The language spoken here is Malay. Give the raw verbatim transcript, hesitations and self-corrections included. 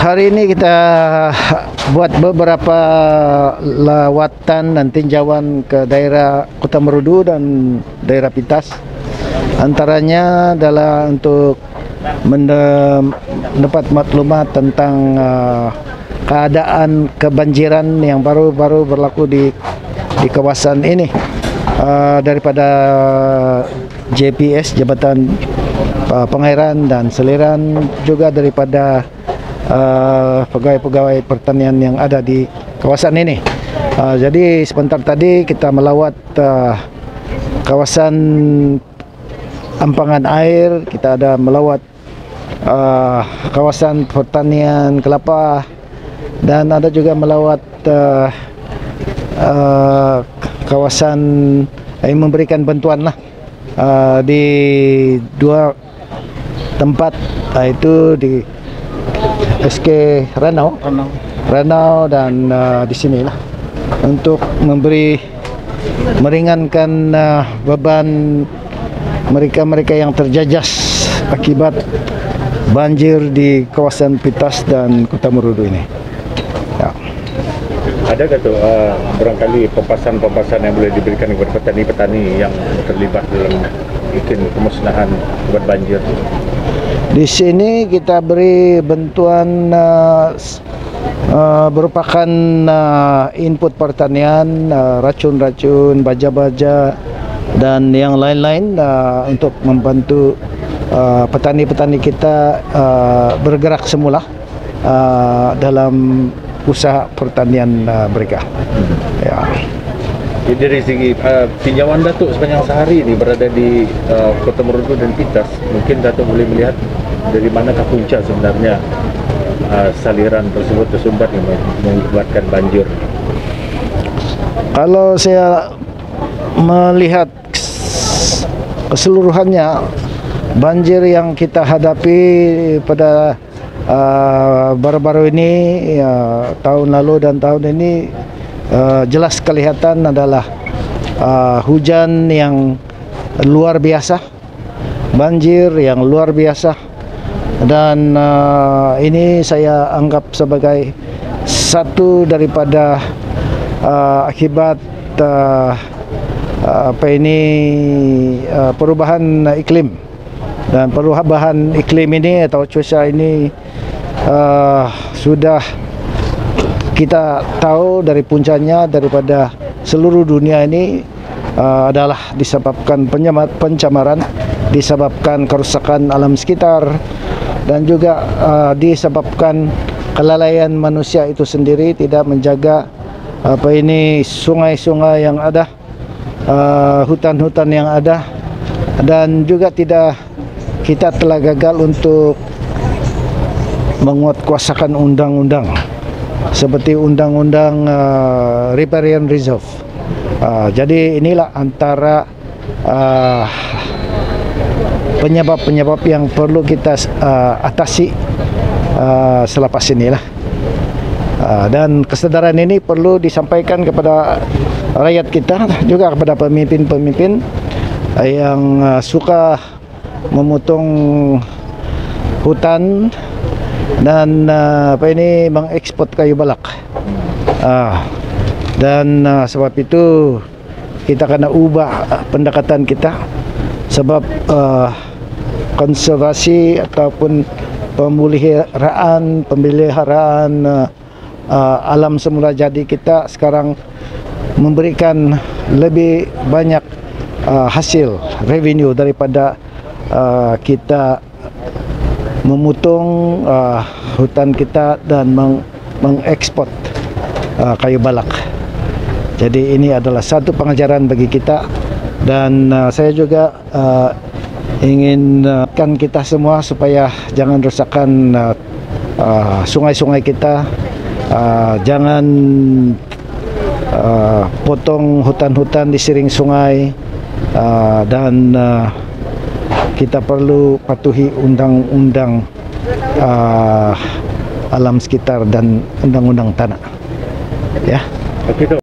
Hari ini kita buat beberapa lawatan dan tinjauan ke daerah Kota Marudu dan daerah Pintas. Antaranya adalah untuk mendapat maklumat tentang uh, keadaan kebanjiran yang baru-baru berlaku di di kawasan ini uh, daripada J P S, Jabatan uh, Pengairan dan Seliran, juga daripada pegawai-pegawai uh, pertanian yang ada di kawasan ini. Uh, jadi sebentar tadi kita melawat uh, kawasan ampangan air, kita ada melawat uh, kawasan pertanian kelapa, dan ada juga melawat uh, uh, kawasan yang memberikan bantuan lah uh, di dua tempat, yaitu di S K Ranau, Ranau, Ranau dan uh, di sinilah untuk memberi meringankan uh, beban mereka-mereka yang terjajas akibat banjir di kawasan Pintas dan Kota Marudu ini. Ya. Ada nggak tuh uh, barangkali papasan-papasan yang boleh diberikan kepada petani-petani yang terlibat dalam mungkin pemusnahan akibat banjir? Di sini kita beri bantuan uh, uh, berupakan uh, input pertanian, uh, racun-racun, baja-baja dan yang lain-lain uh, untuk membantu petani-petani uh, kita uh, bergerak semula uh, dalam usaha pertanian uh, mereka. Ya. Jadi dari segi uh, tinjauan Datuk sepanjang sehari ini berada di uh, Kota Marudu dan Pintas, mungkin Datuk boleh melihat dari manakah punca sebenarnya uh, saliran tersebut tersumbat yang mengakibatkan banjir. Kalau saya melihat keseluruhannya, banjir yang kita hadapi pada uh, baru-baru ini, ya, tahun lalu dan tahun ini, Uh, jelas kelihatan adalah uh, hujan yang luar biasa, banjir yang luar biasa, dan uh, ini saya anggap sebagai satu daripada uh, akibat uh, apa ini uh, perubahan iklim. Dan perubahan iklim ini atau cuaca ini uh, sudah kita tahu dari puncanya daripada seluruh dunia ini uh, adalah disebabkan pencemaran, disebabkan kerusakan alam sekitar, dan juga uh, disebabkan kelalaian manusia itu sendiri tidak menjaga apa ini sungai-sungai yang ada, hutan-hutan uh, yang ada, dan juga tidak kita telah gagal untuk menguatkuasakan undang-undang seperti undang-undang uh, riparian reserve. Uh, jadi inilah antara penyebab-penyebab uh, yang perlu kita uh, atasi uh, selepas inilah. Uh, dan kesadaran ini perlu disampaikan kepada rakyat kita, juga kepada pemimpin-pemimpin uh, yang uh, suka memotong hutan dan uh, apa ini mengekspor kayu balak, uh, dan uh, sebab itu kita kena ubah uh, pendekatan kita, sebab uh, konservasi ataupun pemeliharaan pemeliharaan uh, uh, alam semula jadi kita sekarang memberikan lebih banyak uh, hasil revenue daripada uh, kita memotong uh, hutan kita dan meng mengekspor uh, kayu balak. Jadi ini adalah satu pengajaran bagi kita, dan uh, saya juga uh, ingin uh, kan kita semua supaya jangan rusakkan sungai-sungai uh, uh, kita, uh, jangan uh, potong hutan-hutan di siring sungai, uh, dan uh, kita perlu patuhi undang-undang uh, alam sekitar dan undang-undang tanah. Ya.